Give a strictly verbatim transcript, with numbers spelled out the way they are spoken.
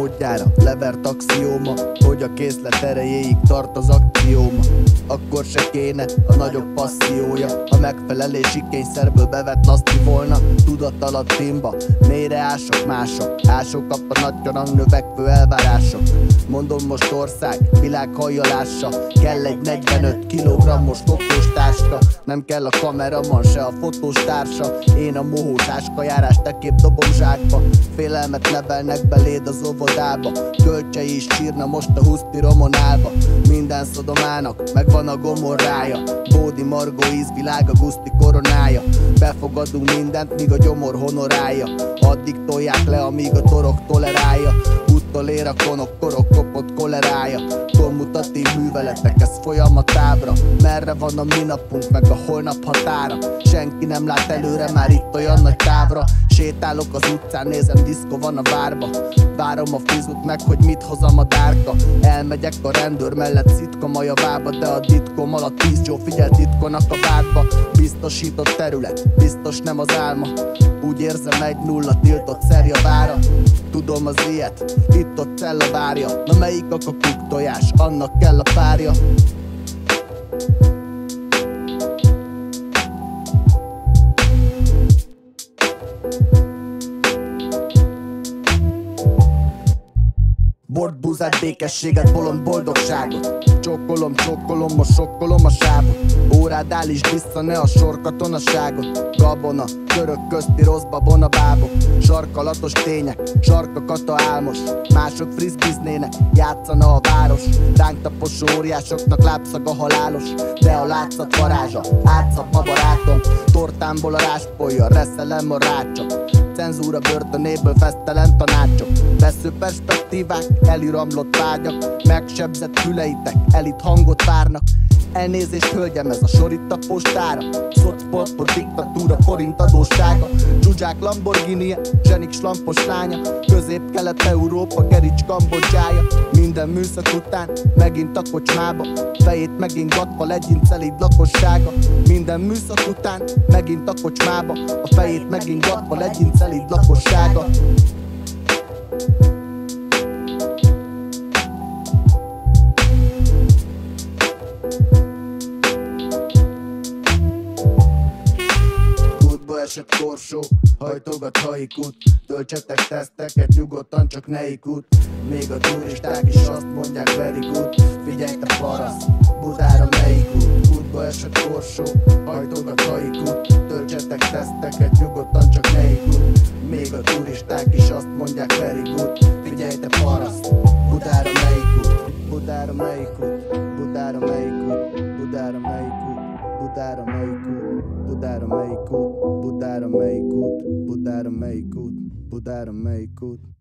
módjára levert axióma, hogy a készlet erejéig tart az akcióma. Akkor se kéne a nagyobb passziója, a megfelelési kényszerből bevett laszti volna. Tudatalattimba mélyre ások mások, ások kap a nagytyarang növekvő elvárások. Mondom most ország, világ hallja lássa, kell egy negyvenöt kilogrammos kokós táska. Nem kell a kameraman, se a fotós társa, én a mohós áskajárás, te kép dobom zsákba. Félelmet nevelnek beléd az óvodába, kölcsei is sírna most a huszti romonálba. Minden szodomának megvan a gomorrája, Bódi Margó ízvilág a guszti koronája. Befogadunk mindent, míg a gyomor honorálja, addig tolják le, amíg a torok tolerálja. Uttolér a konok, korok kopott kolerája, kommutatív műveletek, ez folyamatábra. Merre van a minapunk, meg a holnap határa, senki nem lát előre, már itt olyan nagy távra. Sétálok az utcán, nézem, diszkó van a várba, várom a fizut meg, hogy mit hozam a dárka. Elmegyek a rendőr mellett szitkom a javába, de a titkom alatt tíz Joe figyel titkonak a vádba. Biztosított terület, biztos nem az álma, úgy érzem egy nulla tiltott szerja vára. Tudom az ilyet, itt-ott cella várja, na melyik a kakuk tojás, annak kell a párja. Bort, búzát, békességet, bolond boldogságot. Csókolom, csókolom, most sokkolom a sávot. Órád állítsd vissza, ne a sorkatonaságot. Gabona, török közti rossz babona bábok, sarkalatos tények, sarkakata álmos. Mások frizbiznének, játszana a város. Ránk taposó óriásoknak lábszaga halálos, de a látszat varázsa, átszap a barátom. Tortámból a ráspolja, reszelem a rácsok. Cenzúra börtönéből fesztelen tanácsok, vesző perspektívák, eliramlott vágyak, megsebzett füleitek, elit hangot várnak. Elnézést hölgyem, ez a sor itt a postára, szocpolpot, diktatúra, forint adóssága. Dzsuzsák Lamborghini-je, zsenik slampos lánya, Közép-Kelet-Európa, Gerics Kambodzsája. Minden műszak után megint a kocsmába, fejét megint gatva legyen szelíd lakossága. Minden műszak után megint a kocsmába, a fejét megint gatva legyen szelíd lakossága. Esett korsó, hajtogat haikút, töltsetek teszteket nyugodtan, csak ne ikút. Még a turisták is azt mondják very good. Figyelj te parasz, Budára melyik út? Útba esett korsó, hajtogat haikút, töltsetek teszteket nyugodtan, csak ne ikút. Még a turisták is azt mondják very good. Figyelj te parasz, Budára melyik út? Budára melyik út? Budára melyik út? Budára melyik út? Budára melyik út? Budára melyik út? Budára melyik út? Budára melyik út? Budára melyik út?